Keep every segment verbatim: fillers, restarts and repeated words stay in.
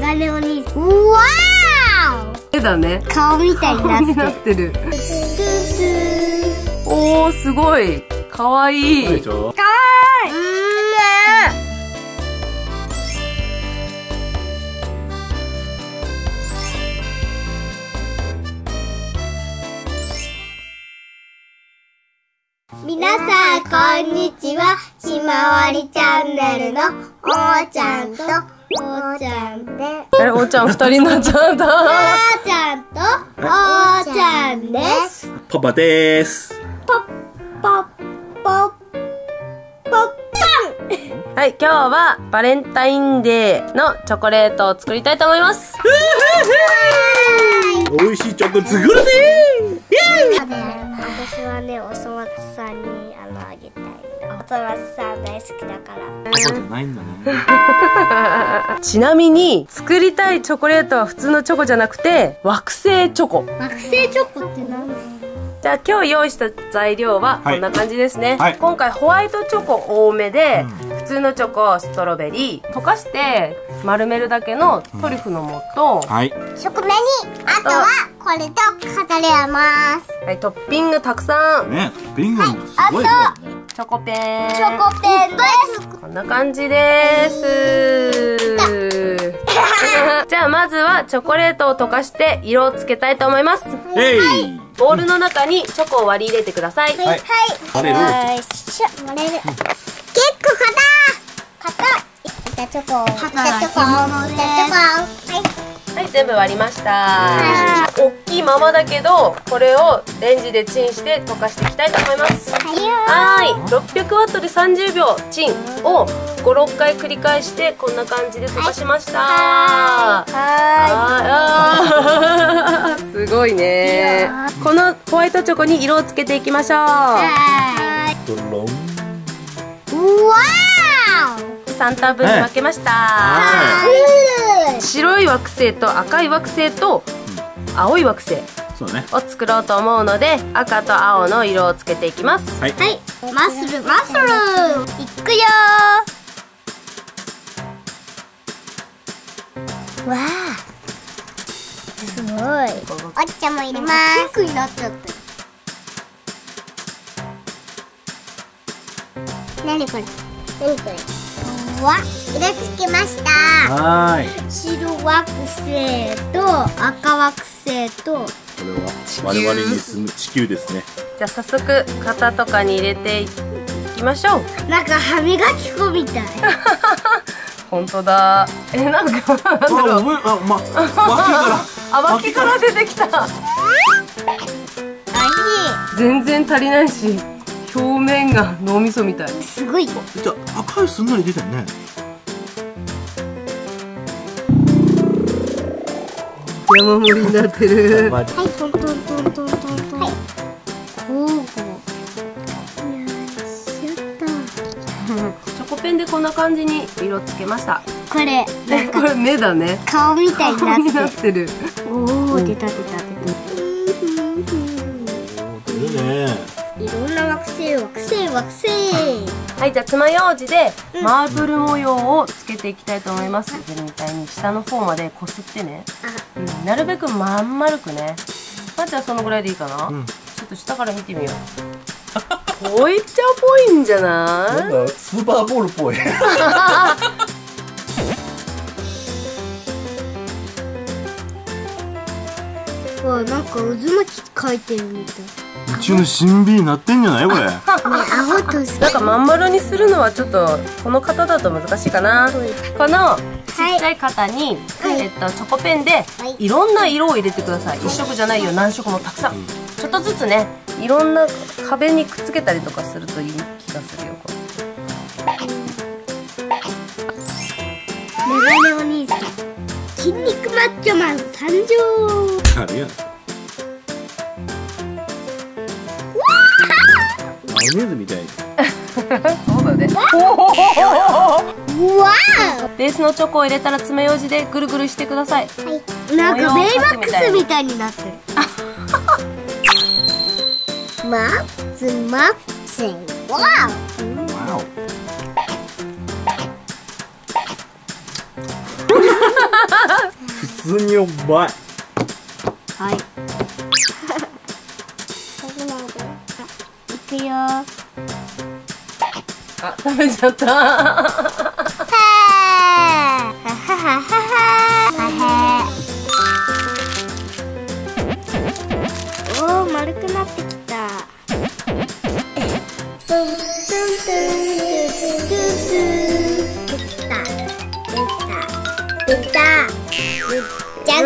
ガネお兄さん。うわー。 絵だね。 顔みたいになってる。 なってる。おー、すごい。かわいい。 かわいい。うんね。皆さんこんにちは。ひまわりチャンネルのおーちゃんとおーちゃんで。 あれ、おーちゃん二人になっちゃった。 おーちゃんとおーちゃんです。 パパです。 ポッポッポッポッパン。 はい、今日はバレンタインデーのチョコレートを作りたいと思います。 美味しいチョコ作るね私はね、おそ松さんにあのあげたい。おそ松さん大好きだから。 パパじゃないんだね。 ちなみに作りたいチョコレートは普通のチョコじゃなくて惑星チョコ。 惑星チョコって何？ じゃあ今日用意した材料はこんな感じですね、はい、今回ホワイトチョコ多めで、うん、普通のチョコストロベリー溶かして丸めるだけのトリュフの素、うん、はい、 食目にあとはこれと飾り合います。 はい、トッピングたくさんね、トッピングもすごい、はい、チョコペンチョコペンです。 こんな感じですじゃあまずはチョコレートを溶かして色をつけたいと思います。 はい、 ボウルの中にチョコを割り入れてください。 はいはい、割れる。よいしょ、割れる。結構硬い硬い。板チョコ、板チョコ、板チョコ。はいはい、全部割りました。大きいままだけどこれをレンジでチンして溶かしていきたいと思います。はい、ろっぴゃくワットでさんじゅうびょうチンをご、ろっかい繰り返してこんな感じで溶かしました。はい、すごいね。このホワイトチョコに色をつけていきましょう。 うわー、さん等分に分けました。白い惑星と赤い惑星と青い惑星を作ろうと思うので赤と青の色をつけていきます。はい、はい、 マッスルマッスルいくよー。わあ、すごい。おっちゃんも入れます。ピンクになっちゃって。何これ何これ。わ、色つけました。 はい。 白惑星と赤惑星と。これは我々に住む地球ですね。 じゃあ早速型とかに入れていきましょう。 なんか歯磨き粉みたい。 本当だ。え、なんかなんだろう。 あ、ま、脇から。 あ、脇から出てきた。 あ、いい。 全然足りないし。表面が脳みそみたい。 すごい。 じゃあ赤いすんなり出てるね。 山盛りになってる。 はい、トントントントントントン。はい。こうこう。よいしょっと。 チョコペンでこんな感じに色つけました。 これ、 ね、これ目だね。 顔みたいになってる。おお、出た出た出た。 いいね。 いろんな惑星惑星惑星。 はい、じゃあ爪楊枝でマーブル模様をつけていきたいと思います。みたいに下の方までこすってね、うん、なるべくまん丸くね。まずはそのぐらいでいいかな、うん、ちょっと下から見てみようこいちゃっぽいんじゃない？ なんだスーパーボールっぽいわ、なんか渦巻き描いてるみたい。 うちの新ビーなってんじゃないこれ。 青となんかまん丸にするのはちょっとこの型だと難しいかな。このちっちゃい型に、はい、えっとチョコペンでいろんな色を入れてください。一色じゃないよ、何色もたくさん。ちょっとずつね、いろんな壁にくっつけたりとかするといい気がするよ。これメガネお兄さん、筋肉マッチョマン参上。 あれや。マヨネーズみたい。 そうだね。 うわー。ベースのチョコを入れたら爪楊枝でぐるぐるしてください。はい。 なんかベイマックスみたいになってる。マッツマッツン。わお。 普通にうまい。 はい。いくよ。 あ、食べちゃった。 ははははは。おお、丸くなってきた。トントントントントントン。できた。できた。できた。じゃん。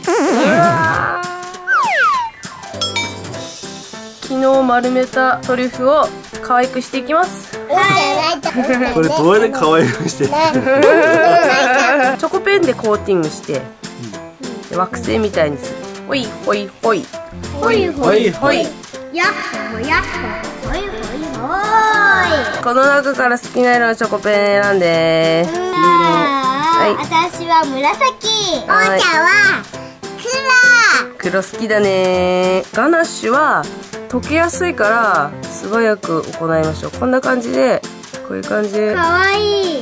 昨日丸めたトリュフを可愛くしていきます。 これどうやって可愛くしてる？ チョコペンでコーティングして、で惑星みたいにする。ほいほいほいほいほいほい。 やっほやっほほいほいほーい。 この中から好きな色のチョコペン選んで。 はい。私は紫。おーちゃんは黒。 黒好きだね。ガナッシュは溶けやすいから素早く行いましょう。こんな感じで、こういう感じで。 かわいい。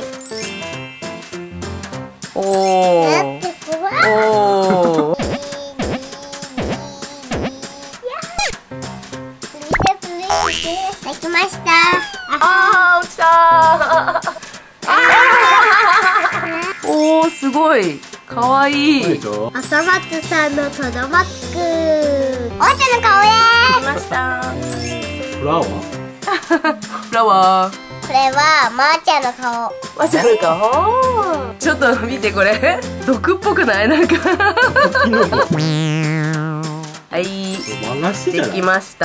おお。おお。 できました。 ああ、落ちたー。おお、すごい。かわいい。 朝松さんのトドマスク。おーちゃんの顔でできました。 フラワー？ フラワー。 これはまーちゃんの顔。 まーちゃんの顔。ちょっと見てこれ。毒っぽくない？なんか。はい。できました。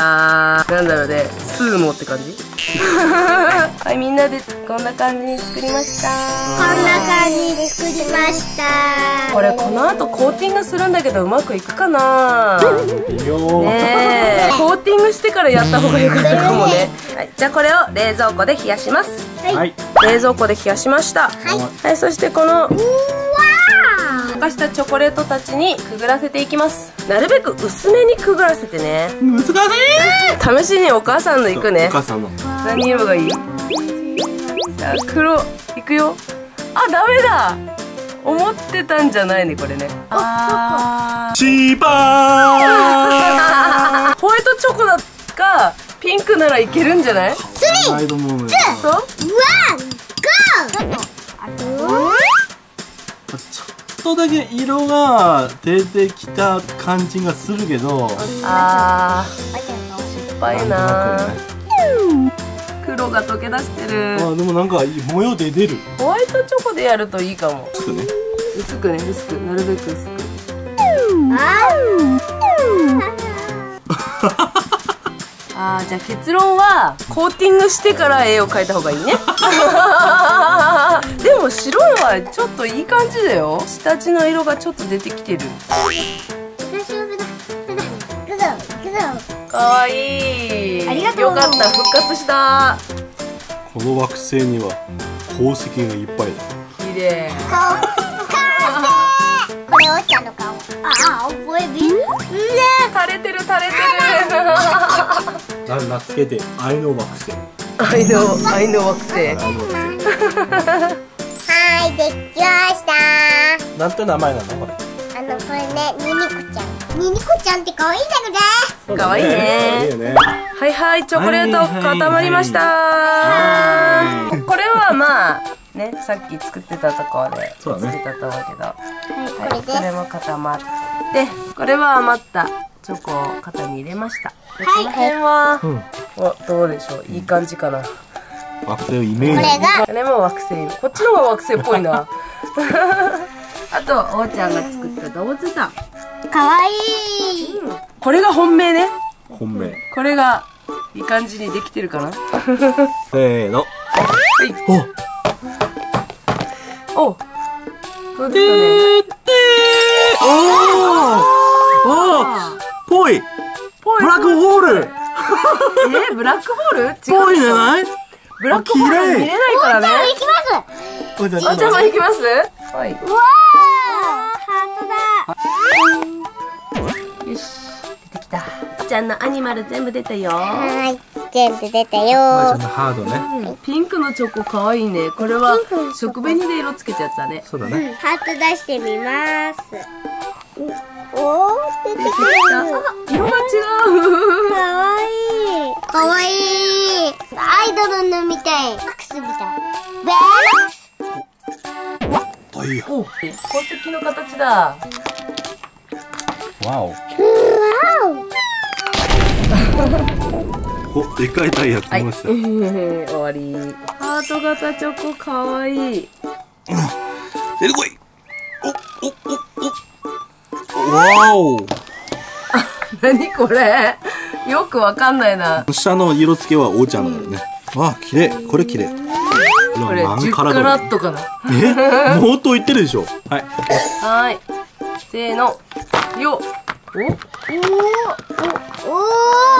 なんだろうね。スーモって感じ？はい、みんなでこんな感じに作りました。 こんな感じで作りました。 これこの後コーティングするんだけどうまくいくかな？ねえ、コーティングしてからやった方がよかったかもね。はい、じゃあこれを冷蔵庫で冷やします。 はい。 冷蔵庫で冷やしました。 はい。 はい、そしてこのうわ溶かしたチョコレートたちにくぐらせていきます。なるべく薄めにくぐらせてね。 難しい。 試しにお母さんのいくね。 お母さんの。 何色がいい？じゃあ黒いくよ。あ、ダメだ。思ってたんじゃないね、これね。あー。 チーバー。 ホワイトチョコだかピンクならいけるんじゃない？ スリー、 はい、どうも。 そう？ ワン、ゴー。あと。 ちょっとだけ色が出てきた感じがするけど。 あー。失敗なー。黒が溶け出してる。 あ、でもなんか模様出てる。 ホワイトチョコでやるといいかも。 薄くね。 薄くね、薄く、なるべく薄く。あー、じゃあ結論はコーティングしてから絵を描いた方がいいね。でも白いはちょっといい感じだよ。下地の色がちょっと出てきてる。かわいい。 ありがとう。 よかった、復活した。 この惑星には宝石がいっぱいだ。 綺麗。 顔、完成。これおっちゃんの顔。ああ、覚えび。ね、 垂れてる垂れてる。 名付けて愛の惑星。 愛の愛の惑星。 愛の惑星。 はい、できました。 なんて名前なのこれ？ あのこれね、ニニコちゃん。ニニコちゃんって可愛いんだけどね。 かわいいね。 いいよね。 はいはい、チョコレート固まりました。これはまあね、さっき作ってたところで作ってたと思うけど、はい、これも固まって、これは余ったチョコを型に入れました。でこの辺は、お、どうでしょう、いい感じかな。 惑星をイメージ。 これがこれも惑星、こっちの方が惑星っぽいな。あと、おーちゃんが作った動物さん。 可愛い。 これが本命ね。 本命。 これがいい感じにできてるかな。 せーの。 はい。お。お。どうですかね。 おお。おお。ぽい。 ぽい。 ブラックホール。 え、ブラックホール？違う。 ぽいじゃない？ ブラックホール見れないからね。 行きます。 おーちゃんおーちゃんも行きます？はい。 うわー、ハートだ。 よし、出てきた。ちゃんのアニマル全部出たよ。 はい、全部出たよ。 おーちゃんのハードね。 ピンクのチョコかわいいね。これは食紅で色つけたやつだね。 そうだね。 ハート出してみます。おお、出てくる。 色が違う。 かわいい。かわいい。アイドルのみたい。アクスみたい。ベース。 あ、いいよ。 お、宝石の形だ。 わお。 わお、でかいタイヤ来ました。 終わり。ハート型チョコかわいい。 出てこい。お、お、お、お。わお。 何これ。よくわかんないな。 下の色付けはおーちゃんのだよね。わあ、綺麗。これ綺麗。 これじゅっカラットかな。 え、もっといってるでしょ。はい。 はい。せーの。よ。お。 おお。おお。わ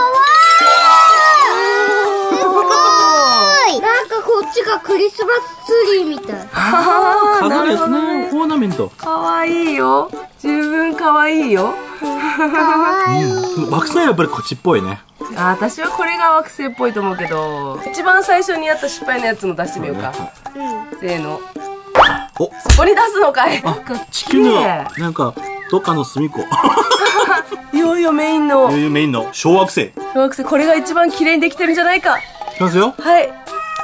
ー。すごい。なんかこっちがクリスマスツリーみたい。 ああ、な飾るやつるほどね。 ね。 オーナメント。 かわいいよ。十分かわいいよ。 かわいい。 うん。惑星はやっぱりこっちっぽいね。 あ、私はこれが惑星っぽいと思うけど、一番最初にやった失敗のやつも出してみようか。せーの。 お、 そこに出すのかい。 あ、地球のなんかどっかの隅っこ。 いよいよメインのメインの小惑星。 小惑星、これが一番綺麗にできてるんじゃないか。 いきますよ。 はい。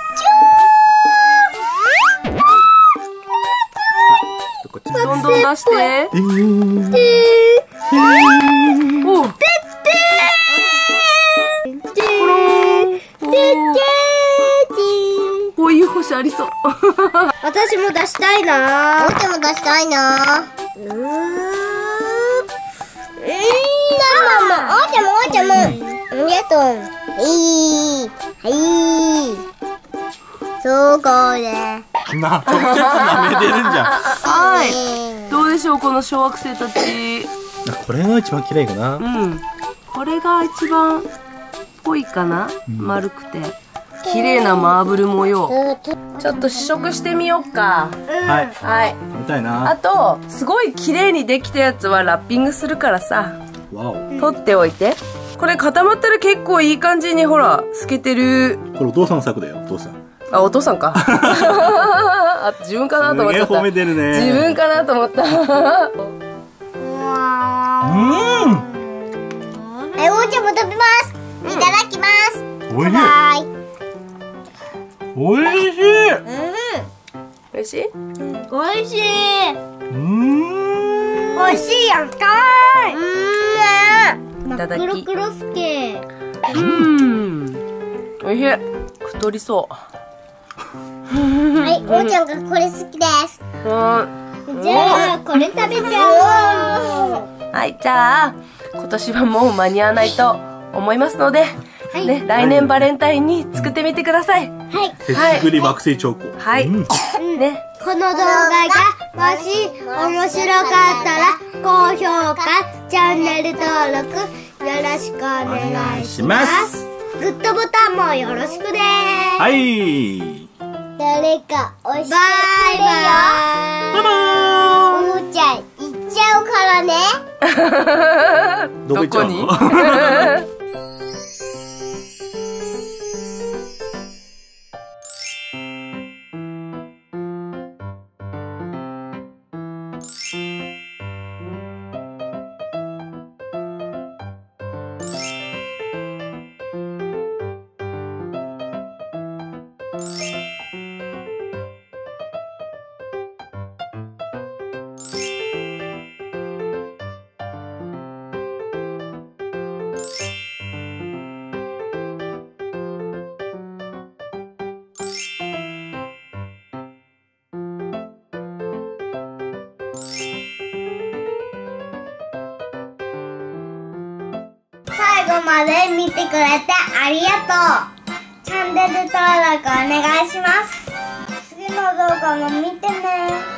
こっち。 どんどん出して。 えー、 おう。こういう星ありそう。 私も出したいな。私も出したいな。うーん。うーん。ママも、おーちゃんも、おーちゃんも。ありがとう。いい。はい。そうこうで。 な、直接舐めてるんじゃん。 はい。どうでしょう、この小惑星たち。 これが一番綺麗かな。 うん。これが一番っぽいかな。丸くて。綺麗なマーブル模様。ちょっと試食してみようか。 はい。 はい。 見たいな。 あと、すごい綺麗にできたやつはラッピングするからさ、 わお。 取っておいて。これ固まったら結構いい感じにほら、透けてる。 これお父さんの作だよ、お父さん。 あ、お父さんか。あ、自分かなと思っちゃった。 すげえ褒めてるね。 自分かなと思った。 うん。 え、おーちゃんも食べます。いただきます。 おいしい。 はい。 おいしい。 美味しい？ おいしい。 うん。 おいしいやんかーい。うん。 いただき。 マクロクロスケ。 うん。美味しい。太りそう。 はい、おーちゃんがこれ好きです。 うん。 じゃあ、これ食べちゃおう。 はい、じゃあ、今年はもう間に合わないと思いますので、 はいね、来年バレンタインに作ってみてください。 はい。 手作り惑星チョコ。 はい。 うん。 ね。 この動画がもし面白かったら高評価、チャンネル登録よろしくお願いします。グッドボタンもよろしくです。 はい。 誰かおしバイバイ。 バイバおーちゃん行っちゃうからね。 ーイ。どこ行っちゃうの？ 最後まで見てくれてありがとう。チャンネル登録お願いします。次の動画も見てね。